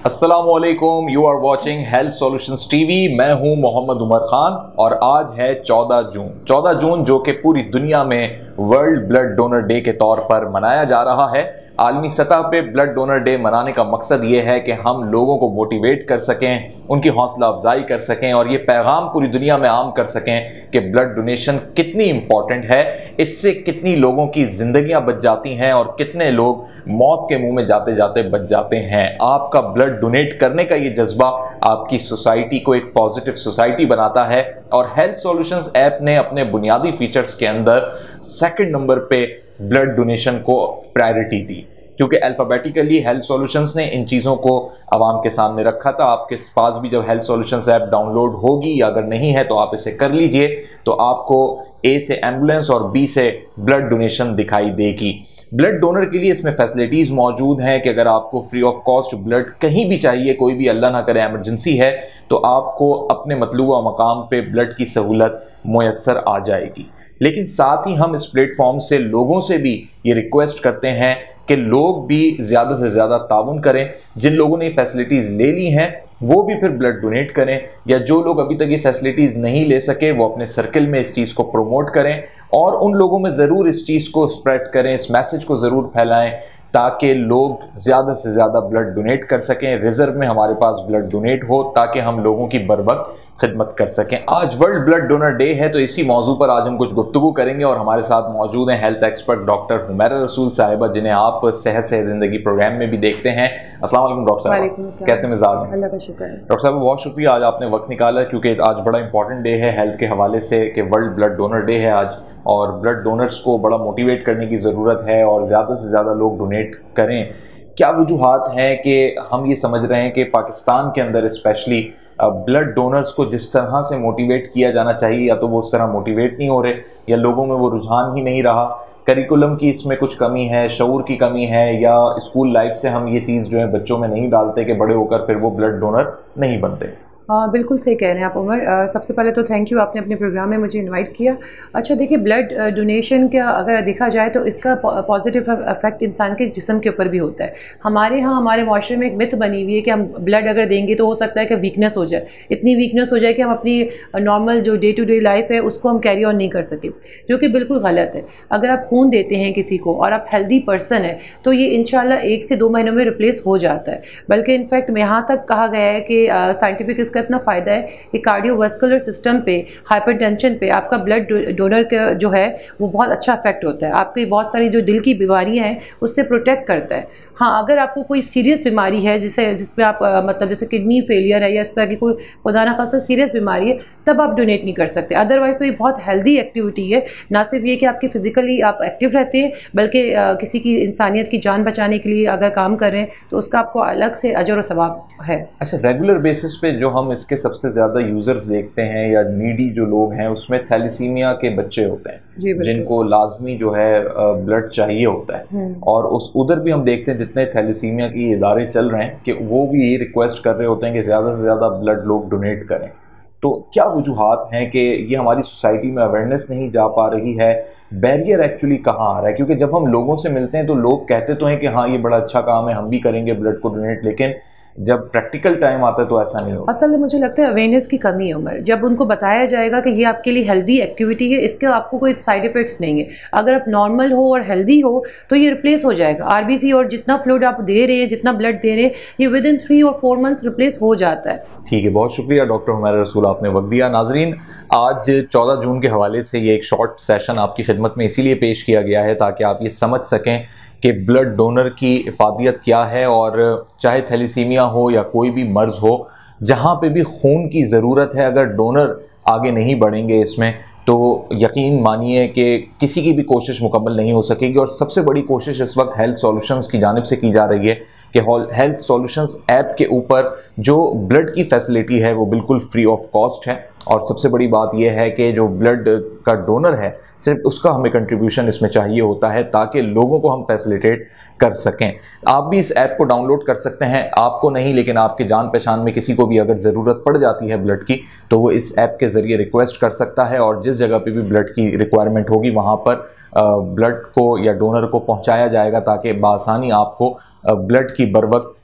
अस्सलामुअलैकुम, you are watching health solutions TV. मैं हूं मोहम्मद उमर खान और आज है 14 जून। 14 जून जो कि पूरी दुनिया में वर्ल्ड ब्लड डोनर डे के तौर पर मनाया जा रहा है। आलमी सतह पे ब्लड डोनर डे मनाने का मकसद ये है कि हम लोगों को मोटिवेट कर सकें, उनकी हौसला अफजाई कर सकें और ये पैगाम पूरी दुनिया में आम कर सकें कि ब्लड डोनेशन कितनी इंपॉर्टेंट है, इससे कितनी लोगों की जिंदगियां बच जाती हैं और कितने लोग मौत के मुंह में जाते जाते बच जाते हैं। आपका ब्लड डोनेट करने का ये जज्बा आपकी सोसाइटी को एक पॉजिटिव सोसाइटी बनाता है और हेल्थ सॉल्यूशंस ऐप ने अपने बुनियादी फीचर्स के अंदर सेकंड नंबर पे ब्लड डोनेशन को प्रायोरिटी दी, क्योंकि अल्फाबेटिकली हेल्थ सॉल्यूशंस ने इन चीज़ों को आवाम के सामने रखा था। आपके पास भी जब हेल्थ सॉल्यूशंस ऐप डाउनलोड होगी या अगर नहीं है तो आप इसे कर लीजिए, तो आपको ए से एम्बुलेंस और बी से ब्लड डोनेशन दिखाई देगी। ब्लड डोनर के लिए इसमें फैसिलिटीज़ मौजूद हैं कि अगर आपको फ्री ऑफ कॉस्ट ब्लड कहीं भी चाहिए, कोई भी अल्लाह ना करे एमरजेंसी है, तो आपको अपने मतलूबा मकाम पे ब्लड की सहूलत मुयस्सर आ जाएगी। लेकिन साथ ही हम इस प्लेटफॉर्म से लोगों से भी ये रिक्वेस्ट करते हैं कि लोग भी ज़्यादा से ज़्यादा ताउन करें। जिन लोगों ने फैसिलिटीज़ ले ली हैं वो भी फिर ब्लड डोनेट करें, या जो लोग अभी तक ये फैसिलिटीज़ नहीं ले सके वो अपने सर्कल में इस चीज़ को प्रमोट करें और उन लोगों में ज़रूर इस चीज़ को स्प्रेड करें, इस मैसेज को ज़रूर फैलाएं ताकि लोग ज़्यादा से ज़्यादा ब्लड डोनेट कर सकें, रिजर्व में हमारे पास ब्लड डोनेट हो ताकि हम लोगों की बर वक्त खिदमत कर सकें। आज वर्ल्ड ब्लड डोनर डे है, तो इसी मौजू पर आज हम कुछ गुफ्तगू करेंगे और हमारे साथ मौजूद हैं हेल्थ एक्सपर्ट डॉक्टर हुमैरा रसूल साहिबा, जिन्हें आप सेहत से ज़िंदगी प्रोग्राम में भी देखते हैं। अस्सलाम वालेकुम डॉक्टर साहब, कैसे मिजाज हैं? अल्लाह का शुक्र है। डॉक्टर साहब बहुत शुक्रिया, आज आपने वक्त निकाला क्योंकि आज बड़ा इंपॉर्टेंट डे है हेल्थ के हवाले से कि वर्ल्ड ब्लड डोनर डे है आज, और ब्लड डोनर्स को बड़ा मोटिवेट करने की ज़रूरत है और ज़्यादा से ज़्यादा लोग डोनेट करें। क्या वजूहात हैं कि हम ये समझ रहे हैं कि पाकिस्तान के अंदर स्पेशली ब्लड डोनर्स को जिस तरह से मोटिवेट किया जाना चाहिए या तो वो उस तरह मोटिवेट नहीं हो रहे, या लोगों में वो रुझान ही नहीं रहा, करिकुलम की इसमें कुछ कमी है, शऊर की कमी है, या स्कूल लाइफ से हम ये चीज़ जो है बच्चों में नहीं डालते कि बड़े होकर फिर वो ब्लड डोनर नहीं बनते? हाँ, बिल्कुल सही कह रहे हैं आप उमर। सबसे पहले तो थैंक यू, आपने अपने प्रोग्राम में मुझे इनवाइट किया। अच्छा देखिए, ब्लड डोनेशन का अगर देखा जाए तो इसका पॉजिटिव इफेक्ट इंसान के जिस्म के ऊपर भी होता है। हमारे यहाँ हमारे माशरे में एक मिथ बनी हुई है कि हम ब्लड अगर देंगे तो हो सकता है कि वीकनेस हो जाए, इतनी वीकनेस हो जाए कि हम अपनी नॉर्मल जो डे टू डे लाइफ है उसको हम कैरी ऑन नहीं कर सके, जो कि बिल्कुल गलत है। अगर आप खून देते हैं किसी को और आप हेल्दी पर्सन है तो ये इंशाल्लाह 1 से 2 महीनों में रिप्लेस हो जाता है। बल्कि इनफैक्ट यहाँ तक कहा गया है कि साइंटिफिक इसका इतना फ़ायदा है कि कार्डियोवास्कुलर सिस्टम पे, हाइपरटेंशन पे आपका ब्लड डोनर का जो है वो बहुत अच्छा इफेक्ट होता है। आपकी बहुत सारी जो दिल की बीमारियां हैं उससे प्रोटेक्ट करता है। हाँ, अगर आपको कोई सीरियस बीमारी है जिसमें आप मतलब जैसे किडनी फेलियर है या इस तरह की कोई खुदा ना खासा सीरियस बीमारी है, तब आप डोनेट नहीं कर सकते। अदरवाइज़ तो ये बहुत हेल्दी एक्टिविटी है। ना सिर्फ ये कि आपकी फिजिकली आप एक्टिव रहते हैं, बल्कि किसी की इंसानियत की जान बचाने के लिए अगर काम कर रहे हैं तो उसका आपको अलग से अजर और सवाब है। अच्छा, रेगुलर बेसिस पे जो हम इसके सबसे ज़्यादा यूज़र्स देखते हैं या नीडी जो लोग हैं उसमें थैलेसीमिया के बच्चे होते हैं जिनको लाजमी जो है ब्लड चाहिए होता है, और उस उधर भी हम देखते हैं जितने थैलेसीमिया की इदारे चल रहे हैं कि वो भी ये रिक्वेस्ट कर रहे होते हैं कि ज़्यादा से ज़्यादा ब्लड लोग डोनेट करें। तो क्या वजूहात हैं कि ये हमारी सोसाइटी में अवेयरनेस नहीं जा पा रही है? बैरियर एक्चुअली कहाँ आ रहा है? क्योंकि जब हम लोगों से मिलते हैं तो लोग कहते तो हैं कि हाँ ये बड़ा अच्छा काम है, हम भी करेंगे ब्लड को डोनेट, लेकिन जब प्रैक्टिकल टाइम आता है तो ऐसा नहीं होता। असल में मुझे लगता है अवेयरनेस की कमी है उमर। जब उनको बताया जाएगा कि ये आपके लिए हेल्दी एक्टिविटी है, इसके आपको कोई साइड इफेक्ट्स नहीं है, अगर आप नॉर्मल हो और हेल्दी हो तो ये रिप्लेस हो जाएगा। आरबीसी और जितना फ्लूइड आप दे रहे हैं, जितना ब्लड दे रहे हैं, ये विद इन 3 और 4 मंथ्स रिप्लेस हो जाता है। ठीक है, बहुत शुक्रिया डॉक्टर हुमैरा रसूल, आपने वक्त दिया। नाजरीन, आज 14 जून के हवाले से ये एक शॉर्ट सेशन आपकी खिदमत में इसीलिए पेश किया गया है ताकि आप ये समझ सकें कि ब्लड डोनर की इफादियत क्या है, और चाहे थैलेसीमिया हो या कोई भी मर्ज़ हो, जहाँ पे भी खून की ज़रूरत है, अगर डोनर आगे नहीं बढ़ेंगे इसमें तो यकीन मानिए कि किसी की भी कोशिश मुकम्मल नहीं हो सकेगी। और सबसे बड़ी कोशिश इस वक्त हेल्थ सॉल्यूशंस की जानिब से की जा रही है कि हेल्थ सॉल्यूशंस ऐप के ऊपर जो ब्लड की फैसिलिटी है वो बिल्कुल फ्री ऑफ कॉस्ट है, और सबसे बड़ी बात यह है कि जो ब्लड का डोनर है सिर्फ उसका हमें कंट्रीब्यूशन इसमें चाहिए होता है ताकि लोगों को हम फैसिलिटेट कर सकें। आप भी इस ऐप को डाउनलोड कर सकते हैं, आपको नहीं लेकिन आपके जान पहचान में किसी को भी अगर ज़रूरत पड़ जाती है ब्लड की तो वो इस ऐप के ज़रिए रिक्वेस्ट कर सकता है, और जिस जगह पे भी ब्लड की रिक्वायरमेंट होगी वहाँ पर ब्लड को या डोनर को पहुँचाया जाएगा ताकि बआसानी आपको ब्लड की बर वक्त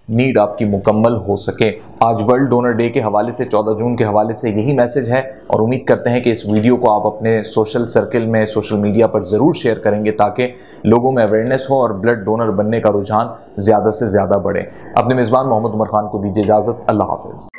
नीड आपकी मुकम्मल हो सके। आज वर्ल्ड डोनर डे के हवाले से 14 जून के हवाले से यही मैसेज है और उम्मीद करते हैं कि इस वीडियो को आप अपने सोशल सर्किल में, सोशल मीडिया पर ज़रूर शेयर करेंगे ताकि लोगों में अवेयरनेस हो और ब्लड डोनर बनने का रुझान ज़्यादा से ज़्यादा बढ़े। अपने मेज़बान मोहम्मद उमर खान को दीजिए इजाज़त। अल्लाह हाफ़िज़।